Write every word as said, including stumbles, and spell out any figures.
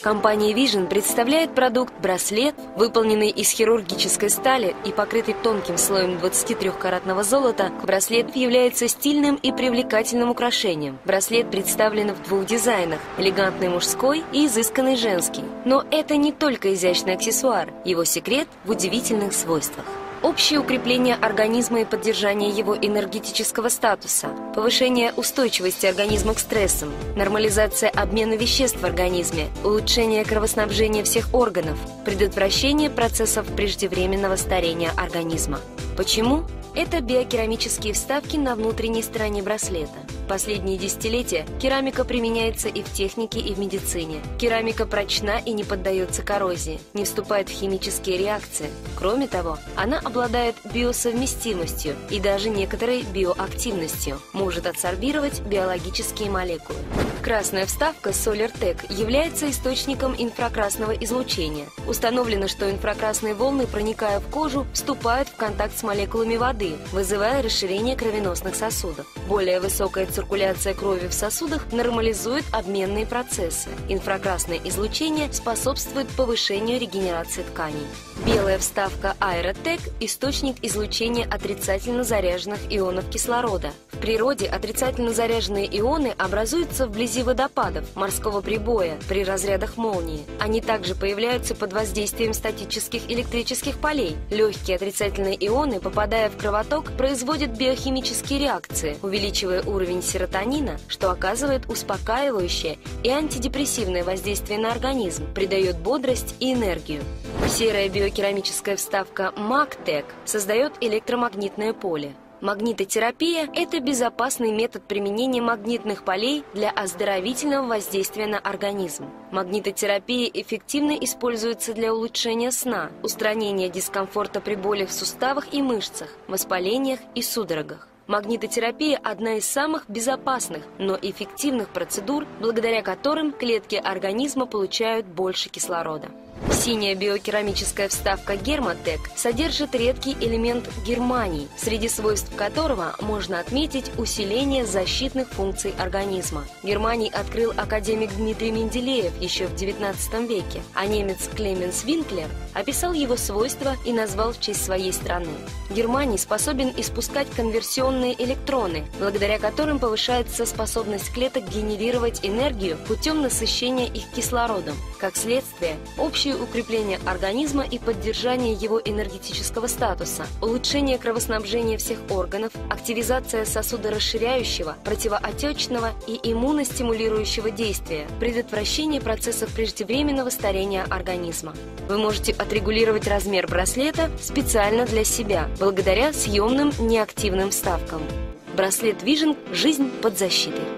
Компания Vision представляет продукт браслет, выполненный из хирургической стали и покрытый тонким слоем двадцатитрёхкаратного золота. Браслет является стильным и привлекательным украшением. Браслет представлен в двух дизайнах – элегантный мужской и изысканный женский. Но это не только изящный аксессуар, его секрет в удивительных свойствах. Общее укрепление организма и поддержание его энергетического статуса, повышение устойчивости организма к стрессам, нормализация обмена веществ в организме, улучшение кровоснабжения всех органов, предотвращение процессов преждевременного старения организма. Почему? Это биокерамические вставки на внутренней стороне браслета. В последние десятилетия керамика применяется и в технике, и в медицине. Керамика прочна и не поддается коррозии, не вступает в химические реакции. Кроме того, она обладает биосовместимостью и даже некоторой биоактивностью, может адсорбировать биологические молекулы. Красная вставка SolarTech является источником инфракрасного излучения. Установлено, что инфракрасные волны, проникая в кожу, вступают в контакт с молекулами воды, вызывая расширение кровеносных сосудов. Более высокая циркуляция крови в сосудах нормализует обменные процессы. Инфракрасное излучение способствует повышению регенерации тканей. Белая вставка AeroTech – источник излучения отрицательно заряженных ионов кислорода. В природе отрицательно заряженные ионы образуются вблизи водопадов, морского прибоя, при разрядах молнии. Они также появляются под воздействием статических электрических полей. Легкие отрицательные ионы, попадая в кровоток, производят биохимические реакции, увеличивая уровень серотонина, что оказывает успокаивающее и антидепрессивное воздействие на организм, придает бодрость и энергию. Серая биокерамическая вставка MagTech создает электромагнитное поле. Магнитотерапия – это безопасный метод применения магнитных полей для оздоровительного воздействия на организм. Магнитотерапия эффективно используется для улучшения сна, устранения дискомфорта при боли в суставах и мышцах, воспалениях и судорогах. Магнитотерапия – одна из самых безопасных, но эффективных процедур, благодаря которым клетки организма получают больше кислорода. Синяя биокерамическая вставка Germatec содержит редкий элемент германий, среди свойств которого можно отметить усиление защитных функций организма. Германий открыл академик Дмитрий Менделеев еще в девятнадцатом веке, а немец Клеменс Винклер описал его свойства и назвал в честь своей страны. Германий способен испускать конверсионные электроны, благодаря которым повышается способность клеток генерировать энергию путем насыщения их кислородом. Как следствие, общее укрепление организма и поддержание его энергетического статуса, улучшение кровоснабжения всех органов, активизация сосудорасширяющего, противоотечного и иммуностимулирующего действия, предотвращение процессов преждевременного старения организма. Вы можете отрегулировать размер браслета специально для себя, благодаря съемным неактивным вставкам. Браслет Vision – жизнь под защитой.